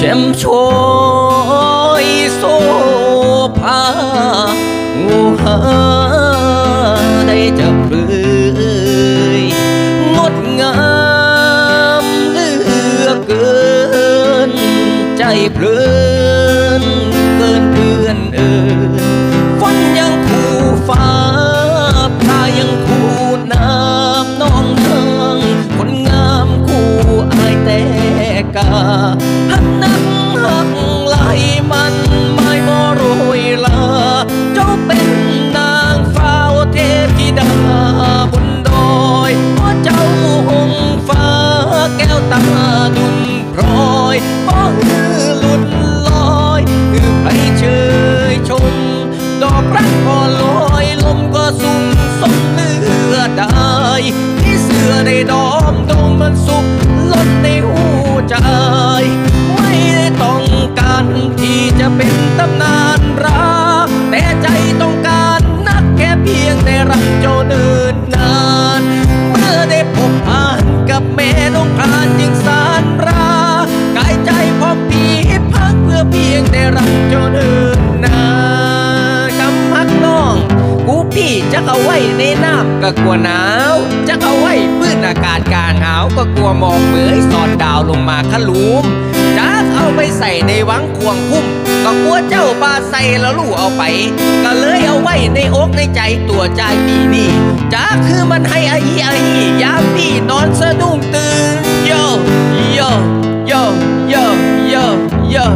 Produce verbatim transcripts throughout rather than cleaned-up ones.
จ่มโชยโซภางูหาได้จับเรือยงดงามเหลือเกินใจเพลินเกินเพื่อนเอ่ยฝันยังคู่ฟ้าพายังคู่น้ำน้องเทิงคนงามคู่อายแต่กาหันนักหักไหลมันไม่บ่โรยลาเจ้าเป็นนางฟ้าวเทพธิดาบนดอยเพราะเจ้าหงฟ้าแก้วตาดุลพรอยเพราะหือหลุดลอยคือใครเชยชมดอกรักพอลอยลมก็สุ่มสมเลือดได้ที่เสือได้ดอมดมมันสุกล้นในหูใจไม่ได้ต้องการที่จะเป็นตำนานรักแต่ใจต้องการนักแค่เพียงได้รักเจ้าเดินนานเมื่อได้พบผ่านกับแม่น้องพานยิ่งสานรักกายใจพร้อมปีพักเพื่อเพียงได้รักเจ้าเดินนานคำพักน้องกูพี่จะเอาไว้ในน้ำก็กลัวหนาวจะเอาไว้พื้นอากาศกลางหาวก็กลัวมองเมื่อยสอดดาวลงมาขลุมจะเอาไปใส่ในวังควงคุ้มก็กลัวเจ้าปลาใส่แล้วลู่เอาไปก็เลยเอาไว้ในอกในใจตัวใจพี่นี่จะคือมันให้อาฮีอาฮียามพี่นอนสะดุ้งตื่นโยโยโยโยโยโย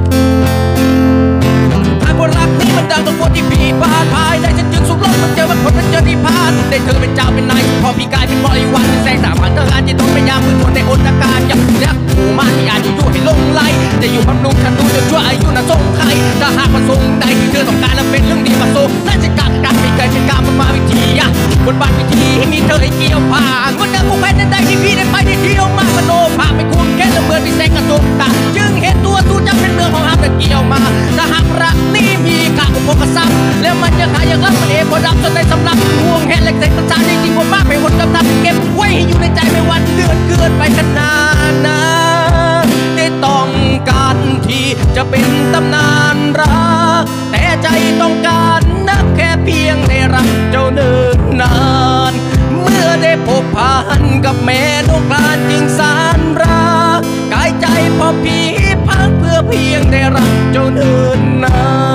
บนรักนี้มันดังตะโกนที่พี่ผ่านภายได้ฉันจึงสุขล้นมันเจอมันผลมันเจอที่ผ่านได้เธอเป็นเจ้าเป็นนายพอพี่กลายเป็นบริวารเป็นแสงสามผ่านเธองานจะต้องพยายามมือทนในอนตการอย่างรักผู้มาที่อาจอยู่ให้ลงไหลจะอยู่บำรุงฉันดูจะช่วยอายุน่ะทรงใครถ้าหากประสงค์ใดที่เธอต้องการและเป็นเรื่องดีประสงค์น่าจะการการไม่เคยเป็นการมันมาวิธีอ่ะบนบ้านวิธีให้มีเธอให้เกี่ยวผ่านงดงามผู้แพ้นั้นได้ที่พี่ได้ไปได้เที่ยวมากมโนภาพไม่คุ้มแค่ละเมินมีแสงกระตุกตาจึงเห็นตัวสู้จังเป็นเมืองของห้ามแต่เกี่ยวมาถ้าหากรักนี้มีข้าอุปกษัตริย์แล้วมันยังหายังรักมันเองพอรับจนได้สำลักห่วงแห่งเล็กเซ็กประสานจริงๆผมมากไปหมดกำลังเก็บไว้ให้อยู่ในใจไม่วันเดือนเกินไปขนาดนั้นได้ต้องการที่จะเป็นตำนานรักแต่ใจต้องการนักแค่เพียงได้รักเจ้าเนิ่นนานเมื่อได้พบผ่านกับแม่นกลานจึงสานรักกายใจพอพี่พักเพื่อเพียงได้รักเจ้าเนิ่นนาน